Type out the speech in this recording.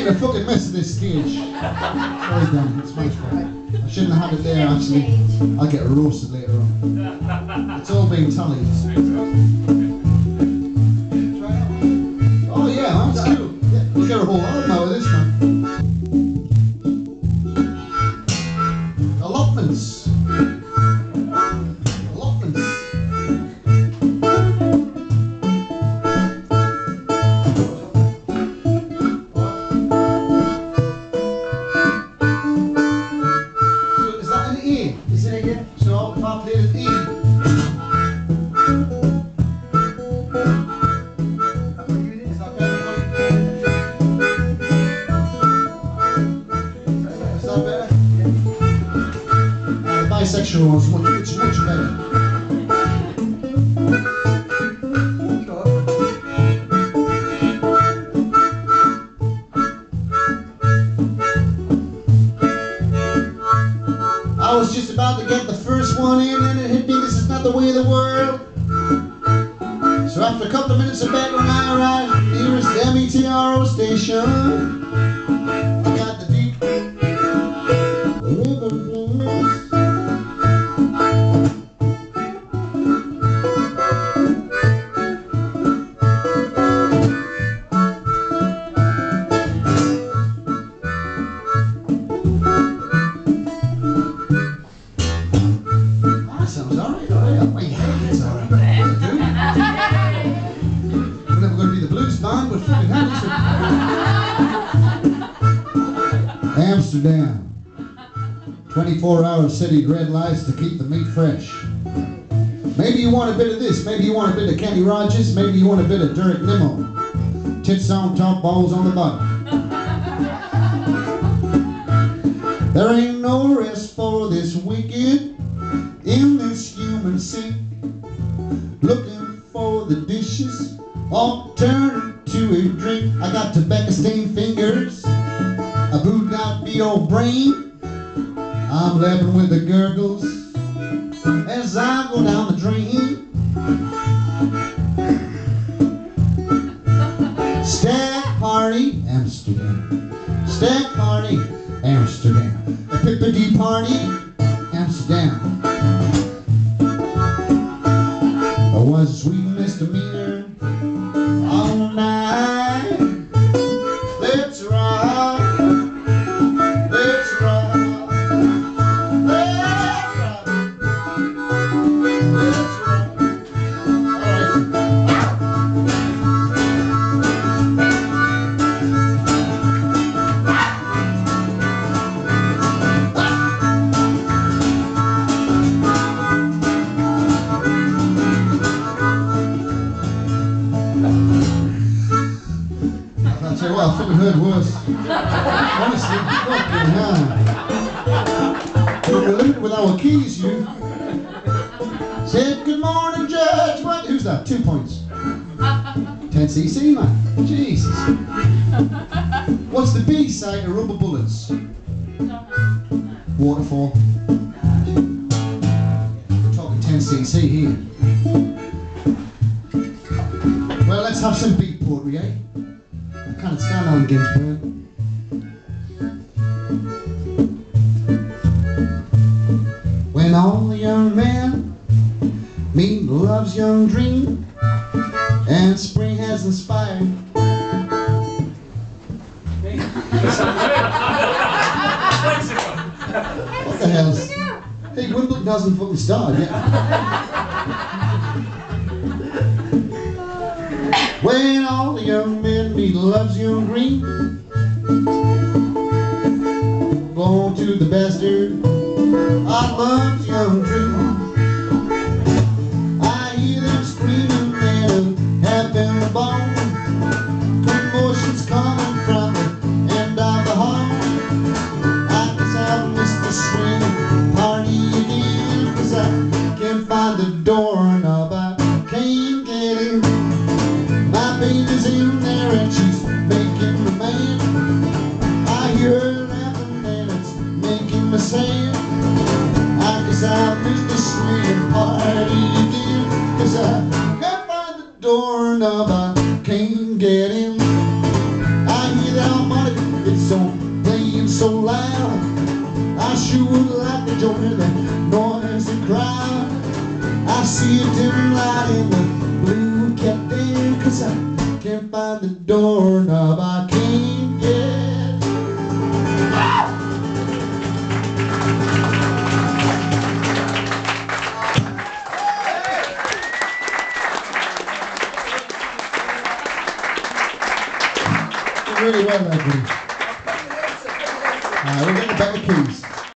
making a fucking mess of this stage. Sorry, Dan, it's my fault. I shouldn't have had it there, actually. I'll get roasted later on. It's all been tallied. Oh yeah, that's cool. Yeah, we'll get a whole album out of this, man. Allotments. Allotments. So is that an E? Is it again? So if I play an E. Bisexual ones, much better. I was just about to get the first one in and it hit me, this is not the way of the world. So after a couple of minutes of background I arrived nearest METRO station. I got the deep river blues. Sounds alright, alright. My head is alright. We're never going to be the blues band, but fucking hell, Amsterdam. 24-hour city, red lights to keep the meat fresh. Maybe you want a bit of this, maybe you want a bit of Kenny Rogers, maybe you want a bit of Derek Nimmo. Tits on top, balls on the bottom. There ain't no rest for this wicked in this human sink, looking for the dishes, all turned to a drink. I got tobacco-stained fingers, a booted out B.O. brain. I'm laughing with the gurgles as I go down the drain. Stag party, Amsterdam. Stag party, Amsterdam. A pippity party, Amsterdam. I was a sweet misdemeanor all night. Let's rock, let's rock, let's rock, let's rock. I'll tell you what, I fucking heard worse. Honestly, fucking hell. We're limited with our keys, you. Said, good morning, Judge. What? Who's that? 2 points. 10cc, man. Jesus. What's the B side of Rubber Bullets? Waterfall. We're talking 10cc here. Well, let's have some beat poetry, eh? I can't stand on Ginsberg. When all the young men meet love's young dream, and spring has inspired. What the hell? Hey, Wimbledon hasn't fucking started yet. When all the young men meet love's young dream, go to the bastard of love's young dream. I hear them screaming and having a ball. Commotion's coming from the end of the hall. I guess I've missed the swing party again, 'cause I can't find the doorknob, I can't get in. My baby's in there and she's making the man. I hear her laughing and it's making me sad. I guess I missed the swing party again, 'cause I can't find the doorknob, I can't get in. I hear the harmonica you would like to join the noisy crowd. I see a dim light in the blue captain, 'cause I can't find the doorknob, I can't get. Really well, that group. We'll get the better keys.